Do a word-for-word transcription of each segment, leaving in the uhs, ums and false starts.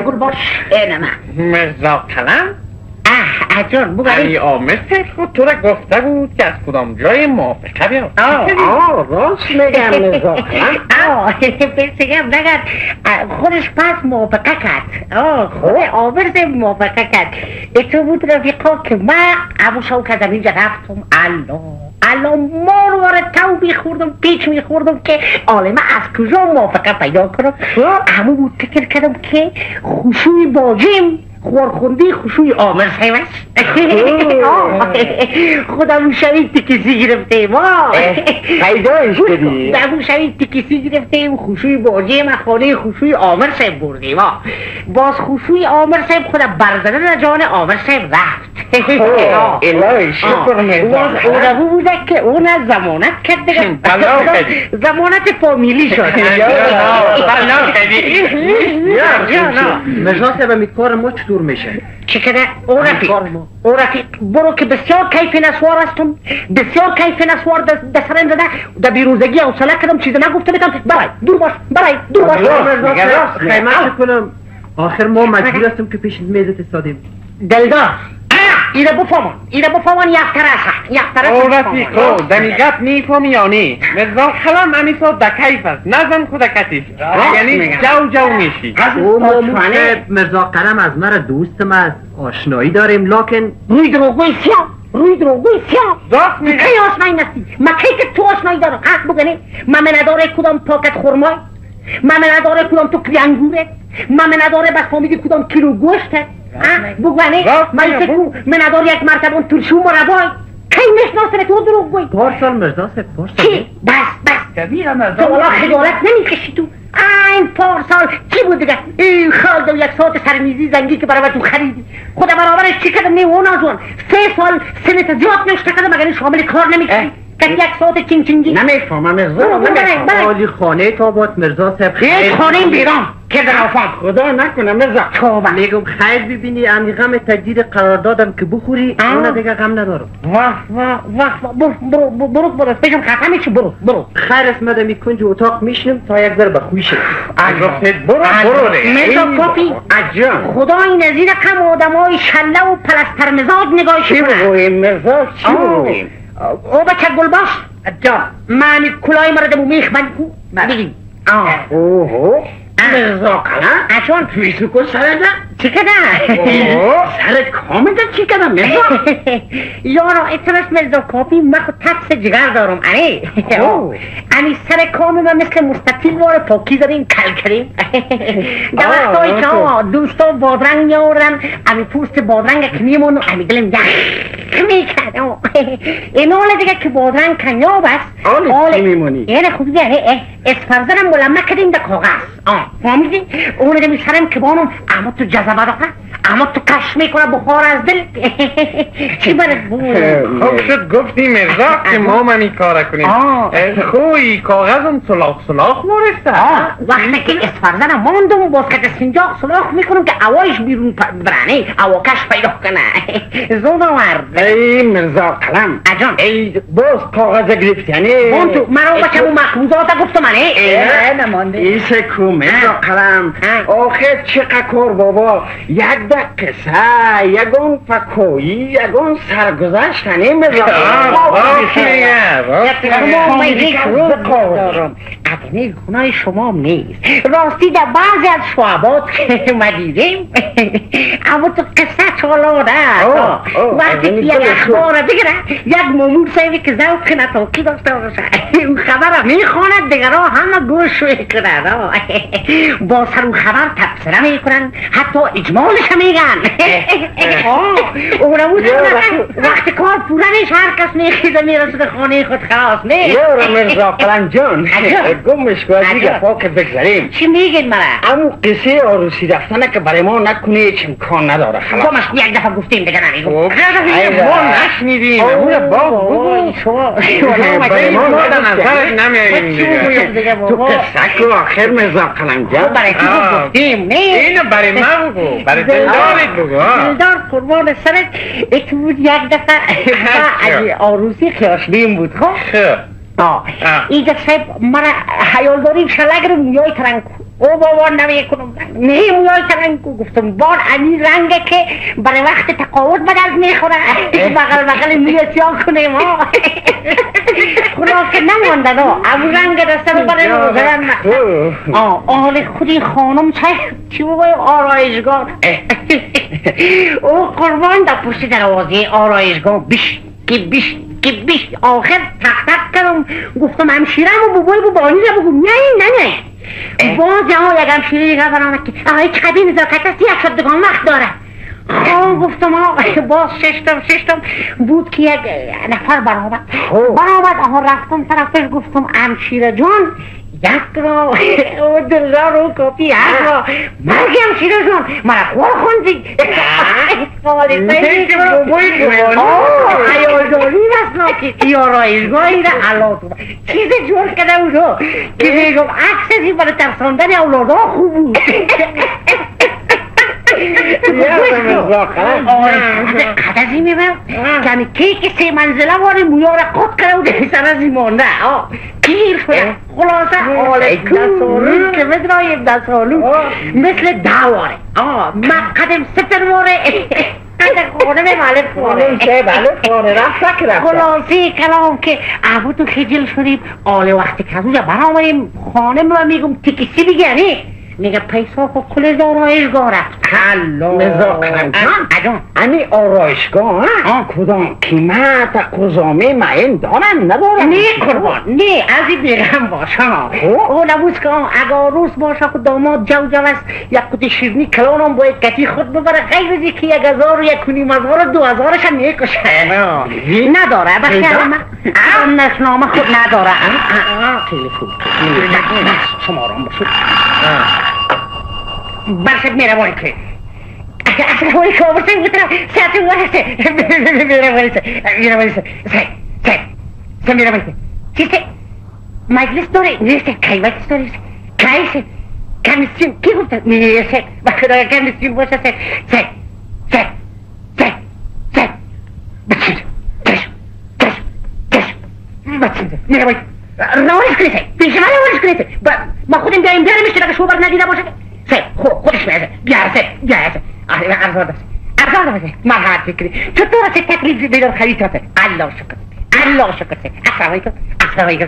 گل باش اینه من مرزا قلم اه اجان بگو علی عامر خود تو را گفته بود که از کدام جای موافقه بیاد. آه راست میگم مرزا قلم آه بسیگم نگرد خودش پس موافقه کرد آه خود عامر سے موافقه کرد اتو بود رفیقا که من ابو شو که زمین رفتم الله الله مار واره تو میخوردم پیچ میخوردم که آله من از کجا موافقه پیدا کنم همون بود فکر کردم که خشوی باجیم خورخوندی خشوی عامر صاحب است خودمون شوید تکیسی گرفتیم پیدایش کردی خودمون شوید تکیسی گرفتیم خشوی باجیم خانه خشوی عامر صاحب بردیم باز خشوی عامر صاحب خودم برزده در جان عامر صاحب رفت الهی شکر مرزا اون رو بوده که اون از زمانت کرد دیگه زمانت فامیلی شد مرزا صاحب می کار ما چطور میشه؟ چه کده؟ او رفیق او رفیق برو که بسیار کیف نسوار هستم بسیار کیف نسوار دسترم داده در بیروزگی حوصله کردم چیز نگفته بکن برای دور باش برای دور باش خیمت کنم آخر ما مجبور هستم که پیش میزت استادیم دلدار ایره بفهمون ایره بفهمون یک طرف یک طرف او رفیقو دمی گپ میفهمی یا نی مرزا قلم امیسا در کیف است نزن خود کتیف یعنی جو جو میشی او مطمئنه مرزا قلم از مرا دوستم است آشنایی داریم لکن روی دروگوی سیاه روی دروگوی سیاه راست میگه کی آشنایی نستی ما کی که تو آشنایی دارم حق بگنی ما من نداره کدام پاکت خرمای ما من نداره کدام تو کلی انگوره ما من نداره بس فامیدی کدام کیلو گوشته بگوانه من سکو من ندار یک مرتبه اون ترشو مربای کی نشناسه تو دروغ گوی پارسال مرزا سه پارسال چی؟ بس بس کبیر مرزا تو والا خجالت نمیکشی تو این پارسال چی بود دیگه این خال دو یک ساعت سرمیزی زنگی که برای تو خریدی خدا برابرش چی کردم نه اون آزوان سه سال سنت زیاد نشته کردم مگر شامل کار نمیکنی که یک ساعت چینگ چینگی نمیفهمم مرزا نمیفهمم عالی خانه تا باد مرزا صاحب خیلی خانه بیران کردن آفاد خدا نکنه مرزا توبه میگم خیر ببینی امی غم تجدید قرار دادم که بخوری اون دیگه غم ندارم واه واه واه برو برو برو برو بگم ختمه چی برو برو خیر اسمت می کنج اتاق میشنم تا یک ذره بخوی شد اگه برو برو مرزا پاپی عجب خدا این از این کم آدمای شله و پلستر مزاج نگاهش چی بگویم مرزا چی بگویم او بچه گل باش جا من کلای مرده بو میخ من کو بگیم اوه مرزا قلم اشون تویسو کن سره ده چی کده؟ سر کامه ده چی کده مرزا؟ یارا اتناش مرزا کافی من خود تپس جگر دارم اره امی سر کامه من مثل مستطیل واره پاکی داریم کل کریم در وقت هایی که دوستا بادرنگ میاردن امی پوست بادرنگ که میمونو امی دلم یک میکردم این حال دیگه که بادرنگ کنیاب است آلی چی میمونی؟ یعنی خوبی دیگه اسپرزنم ملمه کردیم در کاغذ فهمیدی؟ اونو ده میسرم که بانم اما تو جذبه داخل اما تو کش میکنه بخار از دل چی برد بود؟ خوب شد گفتی مرزا که ما منی کار کنیم خوی کاغذم سلاخ سلاخ مورسته وقتی که اسفرزنم ماندم باز که سنجاق سلاخ میکنم که اوایش بیرون برانه اوا کش پیدا کنه زود آورد ای مرزا قلم اجان ای باز کاغذ گرفتی یعنی من تو من رو بچه مو مخبوزات گفتم منه نه نمانده ایسه کو مرزا قلم آخه چقدر کار بابا یک دقیقه یگون فکویی یگون سرگذشتنی مرزا قلم ادنه خونای شما هم نیست راستی در بعضی از شعبات که ما دیدیم اما تو قصه چالاده وقتی که یک اخبار بگیره یک مامور صاحبی که ذوق نتاکی داشته باشه اون خبر میخواند دیگر ها همه گوش میکنن با سر اون خبر تبصره میکنن حتی اجمالش میگن اونمو وقتی کار پورنش هر کس میخیزه میرسه به خانه خود خلاص نه یورا مرزا قلم جان گمش کن از دیگه پاک بگذاریم چی میگین مرا؟ امو قصه آروسی رفتنه که برای ما نکنه هیچ امکان نداره خلاص گمش یک دفعه گفتیم دیگه نمیگم ما نشنیدیم امو باب بگو برای ما نظرت نمیاریم دیگه تو قصه که آخر مرزا قلم جان برای تو گفتیم نه اینو برای ما بگو برای دلدارت بگو دلدار قربان سرت اتو بود یک دفعه آروسی خیاشلیم بود خب آه اینجا صاحب مرا حیال داریم شلگ رو مویای ترنگ او بابا نمی کنم نه مویای ترنگ گفتم بار این رنگه که برای وقت تقاوت بدل میخوره بغل بغل موی سیاه کنه ما خدا که نمانده نو اون رنگ دسته رو برای روزرن آه آل خودی خانم چه چی بگویم آرایشگاه او قربان در پشت دروازه آرایشگاه بیش که بیش که بیش آخر تق تق کردم گفتم همشیرم و بابای بابایی رو بگم نه نه نه باز ها یک همشیره دیگر برامد که آقای چقدر نزاکت است یک شدگان وقت داره آه گفتم آه باز ششتم ششتم بود که یک نفر برامد برامد آها رفتم طرفش گفتم همشیره جان یک را او دلار و کپی هست را مرگی همشیره جان مرا خور خوندی خالی سایی که بابای بابایی آه ایازالی رسنا که ای آرایشگاهی را حالا تو چیز جور کده بودو که میگم عکسشی برای ترساندن اولادا خوب بود قد از این میبرم کمی کیک سه منزله واری مویا را قد کرده و ده سر از این مانده گیر شده خلاصه آله دستالو که بدرایم دستالو مثل دواره من قدم ستر واره خانم بله فاره بله فاره رفت که رفت خلاصه کلام که ابو تو خجل شدیم آله وقتی که از اونجا براماریم خانم را میگم تکیسی بگیره میگه پیسا خب کل آرایشگاه رفت حالا نزاقرم اجان امی آرایشگاه کدام قیمت قضامه معین دارن ندارن نه قربان نه از این بیغم باشا او نبوز که اگه روز باشا که داماد جو جو است یک کتی شیرنی کلانم باید کتی خود ببره غیر ازی که یک هزار و یک کنیم هزار و دو هزارش هم میکشه نداره بخیار من نشنامه خود نداره تلفون شما رام باشد برشد میره باری که اصلا باری که آورسه بودرم ساعتی بارسه میره بارسه میره بارسه سای سای سای میره بارسه چیسته مجلس داره نیسته کی مجلس داره کایسه کمیسیون کی گفته نیسته بخدا کمیسیون باشه سای سای سای سای سای بچید کش کش کش بچید میره باری نوارش کنیسه پیش من نوارش کنیسه ما خودم بیاییم بیارم میشه که شوبر ندیده باشه سه خود خودش میازه بیارسه بیارسه آره ارزاد است ارزاد است مرحمت فکری چطور است تکلیف بیدار خریداته الله شکر الله شکر السلام علیکم السلام علیکم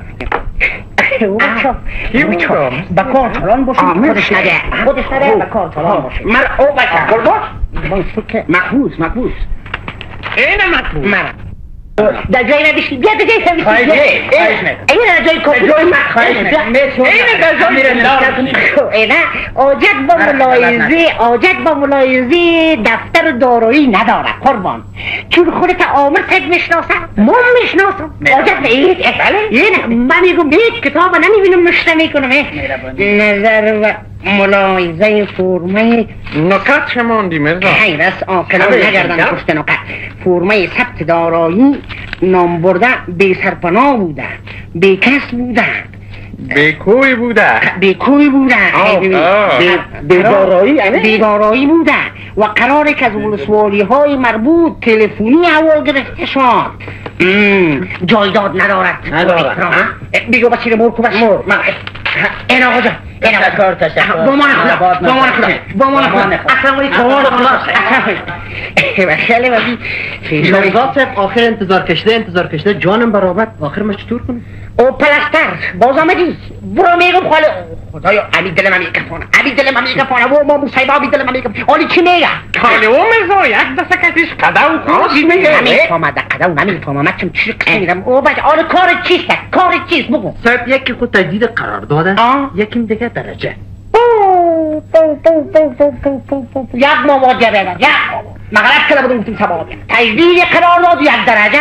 السلام با کار چلان باشید خودش نده خودش نده با کار چلان باشید من او بچه قربان محبوس محبوس اینه محبوس من در جایی نبیشی بیا در جایی نبیشی خواهش نید اینه در جایی کپی جایی من خواهش نید اینه در جایی اینه آجت با ملایزه آجت با ملایزه دفتر دارایی نداره قربان چون خودت آمر سید میشناسه من میشناسم آجت نید اینه من میگم بید کتاب نمیبینم مشته میکنم نظر و ملاحظه فرمه نکات چه ماندی مرزا؟ خیر است آکلان نگردن پشت نکات فرمه ثبت دارایی نام برده بی سرپناه بوده بی کس بوده بی کوی بوده بی کوی بوده بی دارایی بی دارایی بوده و قراره که از ولسوالی های مربوط تلفنی اول گرفته شد جایداد ندارد ندارد بگو بچه رو مور کو بچه مور این آقا جان این آقا تشکر تشکر با من خدا با من خدا با من خدا اصلا ولی کمال خدا خیلی ولی مرزا صاحب آخر انتظار کشته انتظار کشته جانم برابر آخر ما چطور کنم او پلستر باز آمدی برو میگم خاله خدایا علی دل من میگفونه علی دل من میگفونه و ما مصیبه علی دل من میگفونه علی چی میگه خاله او مرزا یک دسته کسیش قداو کوزی میگه نمیفهمه در قداو نمیفهمه من چون چی قیرم او بچه آره کار چیست کار چیست بگو صاحب یکی خود تجدید قرار داده یکیم دیگه درجه یک مواد بیادن یک مواد مغلط کلا بودم گفتیم سبا بیادن تجدید قرار داد یک درجه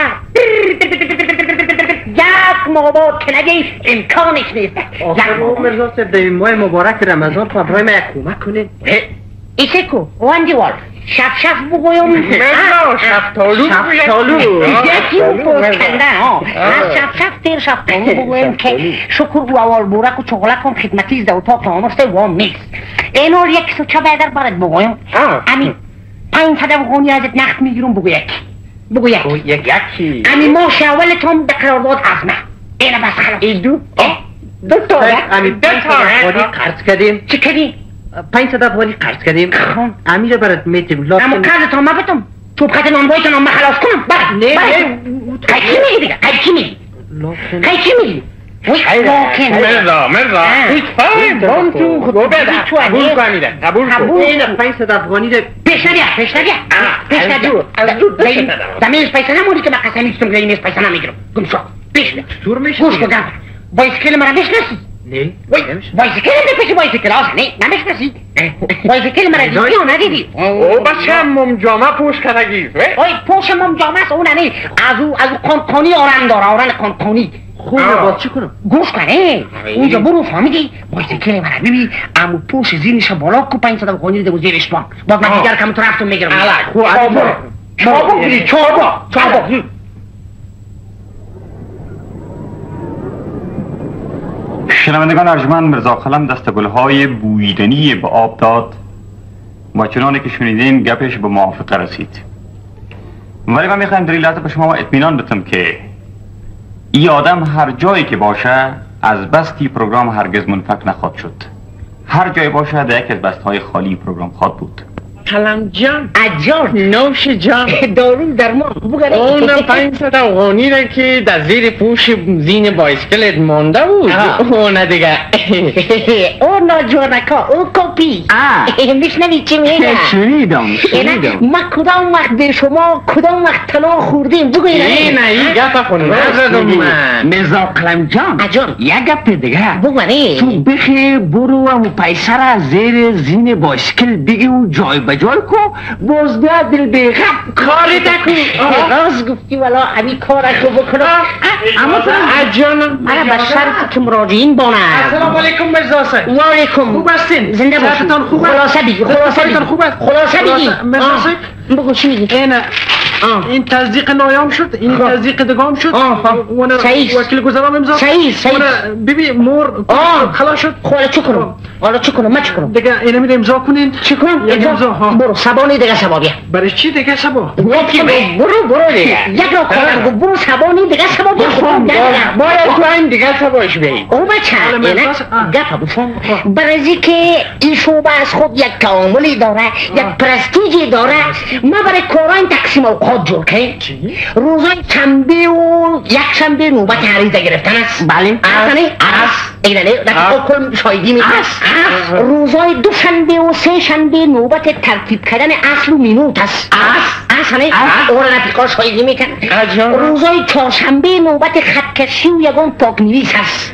یک مواد که نگیش امکانش نیست آخر او مرزا صاحب در ماه مبارک رمضان تو برای من یک کمک کنید ایسه کو وانجی وال شف شف بگویم مرزا شفتالو شفتالو یکی اون پوزکنده از شف شف تیر شفتالو بگویم که شکر و اول بورک و چغلک هم خدمتی از اتاق آمسته وام نیست اینو یک سو چه بیدر برد بگویم امی پنج صده بگونی ازت نخت میگیرم بگو یکی بگو یکی یکی امی ماش اولتون در قرارداد ازمه اینه بس خلاص ایدو دو تا امیر پنج صد افغانی قرض کردیم. چی کردی؟ پنج صد افغانی قرض کردیم. امیر برات میتیم. اما قرض تا ما بتم. تو بخاطر نانوایت نام خلاص کنم. بله. نه نه. کی میگی دیگه؟ کی میگی؟ کی میگی؟ مرزا مرزا بام تو خود قبول کنیده قبول کن این پنج صد افغانی ده پیش نبیا پیش نبیا پیش نبیا زمینش پیسه نمونی که من قسم نیستم که اینش پیسه نمیگیرم گم شو پیش بیا دور میشه گوش کن بایسکل مرا میشناسی نه بایسکل نمیشه بایسکل آسا نه نمیشناسی بایسکل مرا دیدی و ندیدی او بچه مم جامعه پوش کنگی اوی پوش مم جامعه است اون نه از او از قنقانی آرن داره آرن قنقانی خوبه باز چی کنم؟ گوش کنه اونجا برو فهمیدی بایسکل مرا ببین امو پوش زیرش بالا کو پنج صد افغانی ده زیرش بان باز من دیگر کم تو رفتم میگیرم خوب چابا چابا بری چابا چابا شنوندگان ارجمند، مرزا قلم دستگل‌های بویدنی به آب داد و چنانه که شنیدین گپش به موافقه رسید. ولی من میخوایم در این لحظه به شما اطمینان بدم که این آدم هر جایی که باشه از بستی پروگرام هرگز منفک نخواهد شد. هر جای باشه در یک از بستهای خالی پروگرام خواهد بود. کلم جان اجان نوش جان دارو درمان بگره اونم پنج صد افغانی را که در زیر پوش زین بایسکلت مانده بود اونه دیگه اون ناجوانکا اون کپی میشنوی چی میگه شنیدم شنیدم ما کدام وقت به شما کدام وقت طلا خوردیم بگوی نه نه این گفت خونه نزدم من مرزا قلم جان اجان یک گپ دیگه بگوی تو بخی برو و پیسه را زیر زین بایسکل بگی و جای بجای کو باز بیا دل بیغم کاری تکو راز گفتی والا همین کارکو بکنم اما تو اجانم مرا به شرط که مراجعین بانه السلام علیکم مرزا صاحب و علیکم خوب هستین زنده باشید صحتتان خوب است خلاصه بگی خلاصه بگی خوب است خلاصه بگی مرزا صاحب بگو چی میگی این این تصدیق نایام شد این تصدیق دگام شد وانا وکیل گذرام امضا صحیح صحیح ببین مور خلاص شد حالا چی کنم حالا چی کنم من چی کنم دیگه اینو میده امضا کنین چی کنم امضا ها برو سبانی دیگه سبا بیا برای چی دیگه سبا یکی برو برو دیگه یک را کار برو سبانی دیگه سبا بیا باید تو این دیگه سباش بید او بچه اینه گفت بفهم برای که این شعبه از خود یک تعاملی داره یک پرستیجی داره ما برای کاران تقسیم اوقات جور کنیم روزای شنبه و یک شنبه نوبت عریضه گرفتن است بله اصلا است اینه نه در کل شایدی می است روزای دو شنبه و سه شنبه نوبت ترتیب کردن اصل و مینوت است است اصلا اون رفیقا شایدی میکن روزای چهارشنبه نوبت خطکشی و یگان پاک نویس است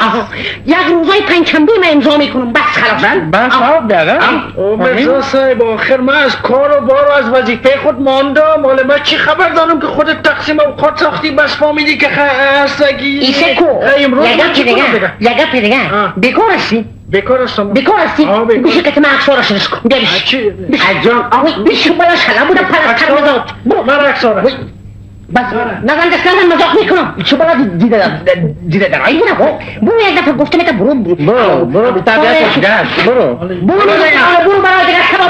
یک روزای پنجشنبه من امضا میکنم بس خلاص بس آب داره او مرزا صاحب آخر من از کار و بار و از وظیفه خود ماندم حالا من چی خبر دارم که خودت تقسیم اوقات ساختی بس فهمیدی که خستگی ایسه کو یگه چی دیگه یگه پی دیگه بیکار هستی بیکار هستم بیکار هستی بیشی که من اکسارش نش کن بیا بیش اجان آوی بیشی بالا شلا بوده پرستر مزاد من اکسارش بس نزن دست نزن مزاق میکنم چه بالا دیده در دیده در آئی بونه برو یک دفعه گفتم که برو برو برو بی طبیعت شدهست برو برو برو برای دیگه سبا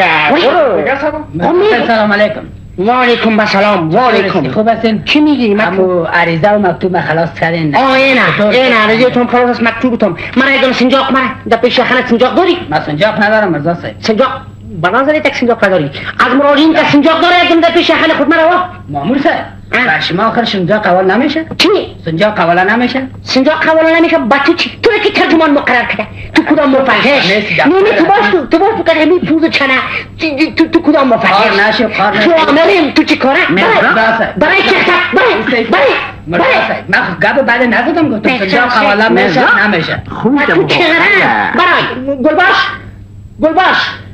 برو دیگه سبا سلام علیکم و علیکم بسلام و علیکم خوب هستین؟ چی میگی؟ امو عریضه و مکتوب خلاص کردین آه اینه اینه عریضه تون خلاص است مکتوبتون من ایدون سنجاق من در پیش خانت سنجاق داری؟ من سنجاق ندارم مرزا صاحب سنجاق بنازلی تک سنجاق نداری از مراجعین که سنجاق داره ایدون در پیش خانت خود مرا مامور صاحب بر شما آخر سنجاق اول نمیشه؟ چی؟ سنجاق اولا نمیشه؟ سنجاق اولا نمیشه با تو چی؟ تو که ترجمان مقرر کرده تو کدام مفرهش؟ نه نه تو باش تو تو باش تو که همین پوز چنه تو تو کدام مفرهش؟ کار نشه کار نشه تو عملیم تو چی کاره؟ برای چه خطب؟ برای برای مرزا صاحب من خود گب بعد نزدم گفتم سنجاق اولا میشه نمیشه خوب تو چه غره؟ برای گلباش گلباش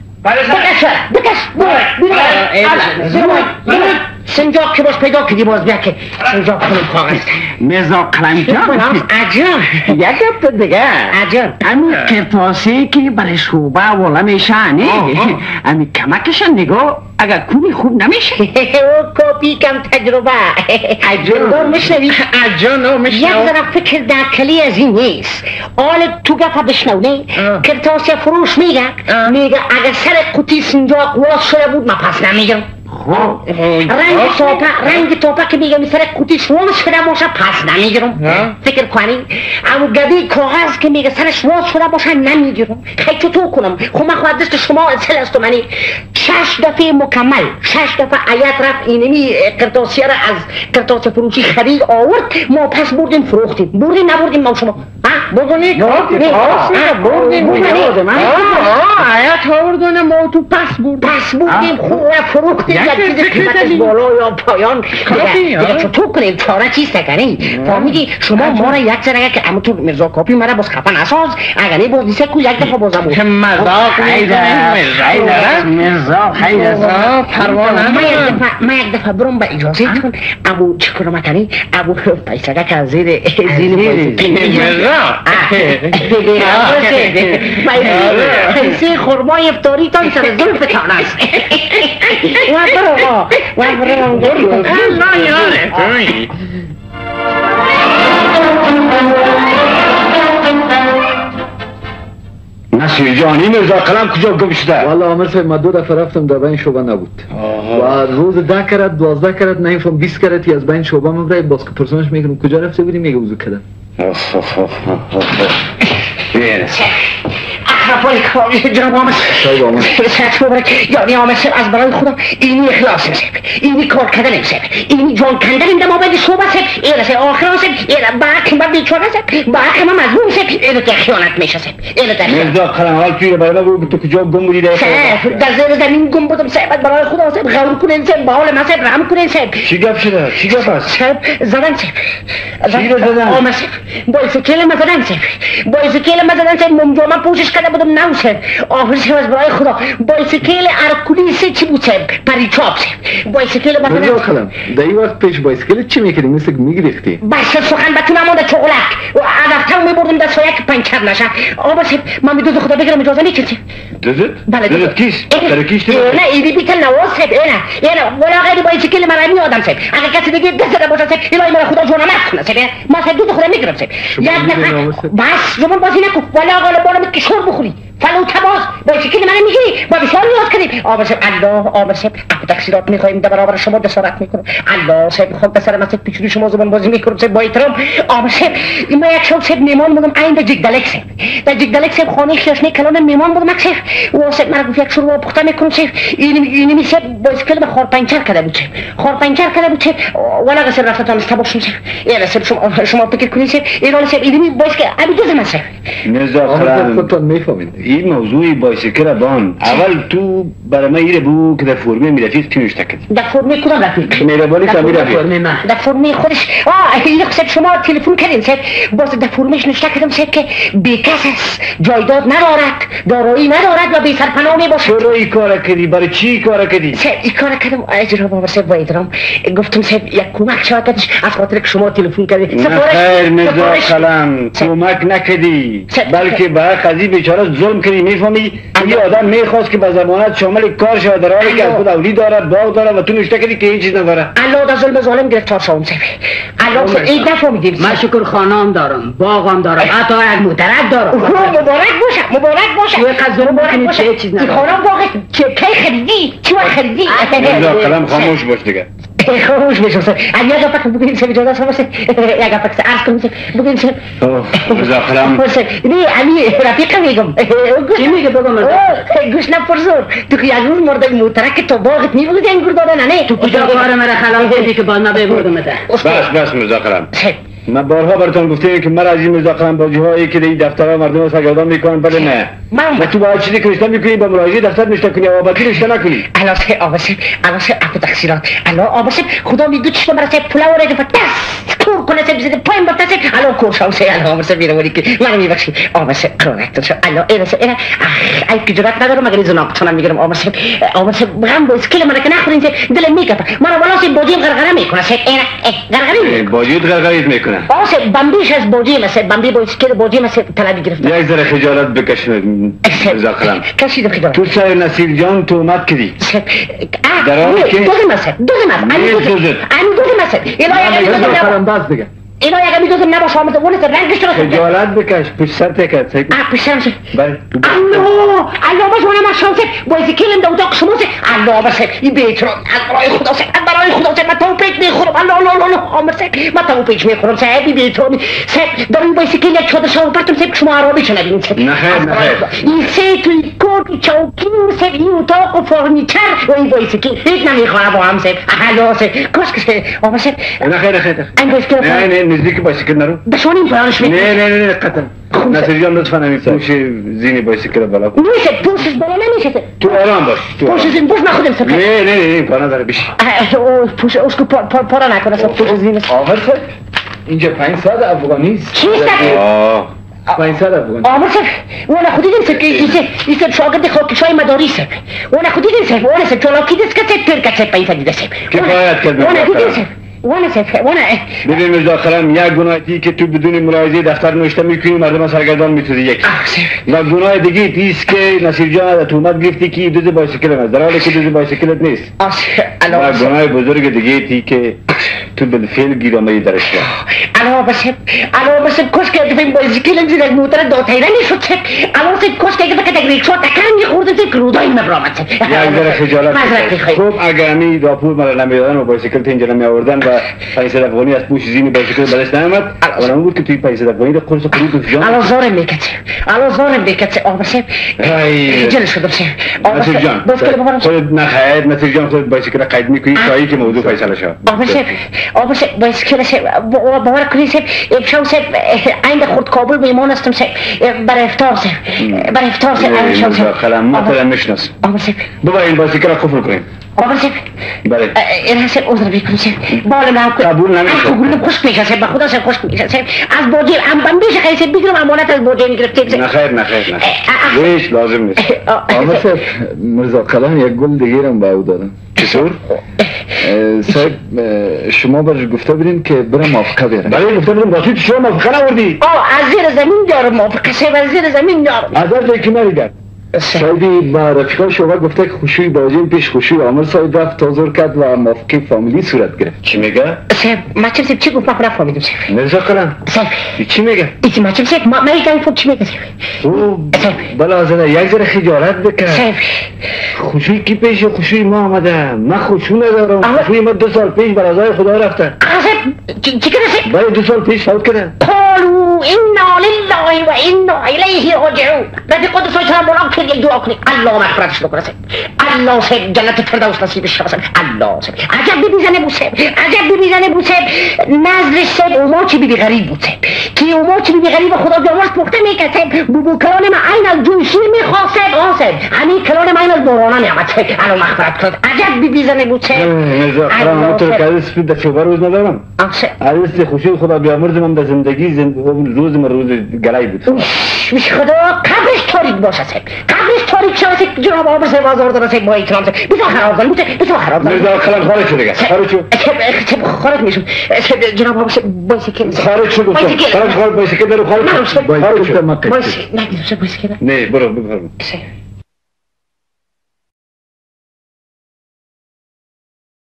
بکش بکش برای سنجاق که باش پیدا کردی باز بیا که سنجاق کنم کاغذ مرزا قلم جان عجب یک گفت دیگه عجب همین کرتاسی که برای شعبه والا میشه نه همین کمکشن نگاه اگر کنی خوب نمیشه او کپی کم تجربه عجب میشنوی عجب میشنو یک ذره فکر داخلی از این نیست آل تو گفت بشنونه کرتاسی فروش میگه میگه اگر سر قطی سنجاق واس شده بود من پس نمیگم رنگ توپا رنگ توپا که میگه میسره کوتی شواز شده باشه پس نمیگیرم فکر کنی اما گدی کاغذ که میگه سر شواز شده باشه نمیگیرم خیلی چطور کنم خب من خواهد دست شما اصل است منی شش دفعه مکمل شش دفعه آیت رفت اینمی قرطاسی را از قرطاس فروشی خرید آورد ما پس بردیم فروختیم بردیم نبردیم ما شما ها بردیم بردیم بردیم آیت آوردن ما تو پس بود پس بردیم خوب فروختیم یک چیز قیمتش بالا یا پایان دیگه چطور کنیم چاره چیست کنی فهمیدی شما ما را یک سر که اما تو مرزا کاپی مرا باز خفن اساس اگر نه بردی سکو یک دفعه بازم بود مرزا مرزا مرزا پروانه ما یک دفعه برم با اجازه کن ابو چکر مکنی ابو پیسگه که از زیر زیر مرزا پیسه خورمای افطاری تان سر زلفتان است و برو و برو الله یاره نصیر جانی مرزا قلم کجا گم شده؟ والا عامر صاحب من دو دفعه رفتم در بین شعبه نبود و روز ده کرد دوازده کرد نمیفهم بیست کرد از بین شعبه مبرای باز که پرسونش میگم کجا رفته بودی میگه وضو کردم اخرفای کاری جناب آمد سرچ مبارک یعنی آمد سب از برای خدا اینی اخلاص سب اینی کار کردن سب اینی جان کندن در مابد صحبه سب ایره سب آخران سب ایره باک من بیچاره سب باک من مظلوم سب ایره که خیانت میشه سب ایره که مرزا قلم حال توی برای من تو کجا گم بودی در در زیر زمین گم بودم سب برای خدا سب غور کنین سب بحال من سب رحم کنین سب چی گفت شده؟ چی گفت است؟ سب زدن سب چی رو زدن؟ آمد سب بایسکل ما زدن سب بایسکل ما زدن سب ممجوما پوشش کرده بودم نو سب آخر سب از برای خدا بایسکل ارکولی سه چی بود سب پریچاپ سب بایسکل ما مرزا قلم در این وقت پیش بایسکل چی میکردی؟ مثل که میگریختی؟ بس سخن به تو نمانده چغلک و ادفتر میبردم در سایه که پنچر نشه آبا سب من به دوز خدا بگیرم اجازه میکنی دوزت؟ بله دوزت کیست؟ در کیست؟ نه ایدی بیتن نواز سب اینه اینه ولا غیری بایسکل من می آدم سب اگر کسی دیگه دست ده باشه سب الهی من خدا جونم کنه سب ما سب دوز خدا میگیرم سب یک نفر بس زمان بازی نکن ولا غالا بالم که شور بخوری فلو تباز بایسکل من میگیری با بسیار نیاز کنیم آبا سب الله آبا سب اپو تکسیرات میخواییم در برابر شما دستارت میکنم الله سب خود بسر من سب پیچونی شما زمان بازی میکنم سب با احترام آبا سب ما یک شب سب میمان بودم این در جگدلک سب در جگدلک سب خانه خیاشنی کلان میمان بودم اک سب و سب مرا گفت یک شروع پخته میکنم سب اینی می سب بایسکل به خار پنچر کرده بود سب خار پنچر کرده بود سب ولا قصر رفتم استباشم سب اینا سب شما شما فکر کنید سب اینا سب اینی بایسکل ابی دوز من سب مرزا قلم این موضوعی بایسکل بان اول تو برای من ایره بو که در فرمه میرفید که نوشته کردی در فرمه کدام رفیق؟ میربانی که میرفید در فرمه خودش آه اینه سب شما تلفن کردین سب باز در فرمهش نوشته کردم سب که بیکس است جایداد ندارد دارایی ندارد و بی سرپناه می باشد چرا این کار کردی؟ برای چی کار کردی؟ سب این کار کردم اجرا بابا سب با ادرام گفتم سب یک کمک شاید کردش از خاطر که شما تلفن کردی نه خیر مرزا قلم کمک نکردی بلکه به قضیه بیچاره ظلم کردی میفهمی یه آدم میخواست که به ضمانت شامل کار شود در حالی که از خود اولی دارد باغ دارد و تو نوشته کردی که این چیز نداره الله در ظلم ظالم گرفتار شوم سب الله سب این نفهمیدیم من شکر خانم دارم باغم دارم حتی یک مدرک دارم مبارک باشه مبارک باشه یه قضا بکنید چه چیز نداره خانم باغ کی خریدی چی خریدی مرزا قلم خاموش باش دیگه خاموش بشم سب اگه اگه فکر بگید سب اجازه سب باشه اگه فکر عرض کنم سب بگید سب مرزا قلم نه علی رفیق میگم چی میگه بگم مرزا گوش نپرسون تو که یک روز مرده مترک تو باغت میبودی انگور دادن نه تو کجا کار مرا خلال دیدی که باز نبیبردم ده بس بس مرزا قلم من بارها براتون گفتم که من از این مرزا قلم بازی هایی که این دفترها مردم سرگردان میکنن بله نه و تو باید چیزی که رشته میکنی با مراجعه دفتر نشته کنی آبادی رشته نکنی الان سه آباسه الان سه اپو تقصیرات الان آباسه خدا میگه چی مرا سه پولا وره که دست کور کنه سه بزنه پایم بات سه الان کوشم سه الان آباسه میره که من میبخشی آباسه کرونکت شو الان اینا سه اینا ای که جرات ندارم مگر زنا قطنا میگیرم آباسه آباسه بغم با اسکل مرا که نخورین سه دل میگه مرا والا سه بودیم غرغره میکنه سه اینا غرغره بودید غرغره میکنه آسه بمبیش از بودی مثل بمبی با اسکل بودی مثل طلبی گرفت یک ذره خجالت بکش مرزا قلم کسی دو خجالت تو سر نصیر جان تومت کردی در حالی که دوزی مثل دوزی مثل نیست دوزت این دوزی مثل مرزا قلم بس دیگه اینا یه میدوزم نباشه آمده ونه سر رنگش رو خجالت بکش پشت سر تکت سیب آه پشت سرم سیب بله الله الله باش منم از شام سیب بایسیکلم دو اتاق شما سیب الله باش سیب این بیت رو از برای خدا سیب از برای خدا سیب من تو پیچ میخورم الله الله الله آمر سیب من تو پیچ میخورم سیب این بیت رو سیب در این بایسیکل یک چادر شما پرتم سیب شما عربی چه نبینید سیب نخیر نخیر این سیب توی کوکی چوکی سیب این اتاق و فرنیچر و این بایسیکل هیچ نمیخوره با هم سیب الله سیب کاش که سیب آمر سیب نخیر نخیر این بایسیکل نه نه نزدیک بایسیکل نرو بشون این فرانش نه میکنم نه نه قطعا نصیر جان لطفا همین پوش زینی بایسیکل بالا کن نیست پوشش بالا نمیشه تو آرام باش تو پوش زین پوش من خودم سب نه نه نه این پا نداره بیش پوش اوشکو پارا نکنه سب پوش زین آمر سب اینجا پنجصد افغانی است چیست آه پنجصد افغانی آمر سب وانا خودی دین سب ایسه ایسه شاگرد خاکشای مداری سب وانا خودی دین سب وانا سب چلاکی دست که سب پرکت سب پیسه دیده سب کفایت کرد وانا دیدین سب وانا سب وانا ببین مرزا خرم یک گناهی که تو بدون ملاحظه دفتر نوشته میکنی مردم سرگردان میتونی یک و گناه دیگه ایست که نصیر جان از تومت گفتی که دوز بایسیکل است در حالی که دوز بایسیکلت نیست و گناه بزرگ دیگه ای که تو بالفعل گیرامه درش کرد علاوه بسه علاوه بسه کش که دفعه بایسیکل زیر موتر دو تیره نیشد سه علاوه سه کش که دفعه که ریکشا تکن یه خورده سه رودای مبرامد سه یک ذره خجالت خوب اگر همی راپور مرا نمیدادن و بایسیکل اینجا نمی آوردن و پنجصد افغانی از پوش زینی بایسیکل بدش نیامد اول هم بود که توی پنجصد افغانی ده قرص خرید دوست جان الان زارم میکته الان زارم میکته آقا سه جلش شدم سه نصیر جان خودت نخیر نصیر جان خودت بایسیکل قید میکنی تا ای که موضوع فیصله شد آقا سه آقا سه بایسیکل سه باور کنی سه امشب سه عند خود کابل میمان استم سه برای افطار سه برای افطار سه امشب سه خلم مثلا نشناس آقا سه بابا این بایسیکل را قفل کنیم آقا سه بله این سه عذر بکنم سه بالا من قبول نمیشه قبول خوش میشه سه بخدا سه خوش میشه سه از باجی ام بم بیش خیلی سه بگیرم امانت از باجی گرفتیم سه نخیر نخیر نخیر هیچ لازم نیست آمر سب مرزا قلم یک گل دیگرم به او دارم چطور؟ صاحب شما برش گفته بودین که برم موافقه بیارم بله گفته بودیم راستی تو شما موافقه نوردی آه از زیر زمین دارم موافقه سه از زیر زمین دارم از در که ندیدن صاحبی با رفیقان شما گفته که خوشوی باجین پیش خوشوی عامر صاحب رفت تازور کرد و موافقه فامیلی صورت گرفت چی میگه؟ صاحب مچم صاحب چی گفت من نفهمیدم صاحب مرزا قلم صاحب چی میگه؟ ایتی مچم صاحب ما میگم فوق چی میگه صاحب او بلا زده یک ذره خجالت بکن صاحب خوشوی کی پیش خوشوی ما آمده من خوشو ندارم خوشوی ما دو سال پیش برازای خدا رفته صاحب چی کنه صاحب؟ بله دو سال پیش فوت کرده قالوا انا لله و انا الیه راجعون رفیق قدس سلام مولا که یک دعا کنی الله مغفرتش بکنه صاحب الله صاحب جنت فردوس نصیبش شه صاحب الله صاحب عجب ببیزنه بود صاحب عجب ببیزنه بود صاحب نظرش صاحب اوما چی بیبی غریب بود صاحب که اوما چی بیبی غریب خدا بیامرز پخته میکرد صاحب بو کلان ما عین از جوشی میخواست صاحب آه صاحب همین کلان ما عین از بارانه میامد صاحب الله مغفرت کنه عجب ببیزنه بود صاحب مرزا قلم من تو که از سپید دست شبه روز ندارم از خوشی خدا بیامرز من به زندگی روز من روز گلای بود میشه خدا قبرش تاریک باشه صاحب قبرش تاریک شده جناب آمر صاحب آزار داره صاحب با اکرام صاحب بسا خراب کنم بسا خراب کنم مرزا قلم خارج شده گست خارج شد خارج میشم جناب آمر صاحب بایسیکل خارج شد گفتم خارج خارج بایسیکل دارو خارج شد بایسیکل بایسیکل نه بایسیکل نه برو بفرم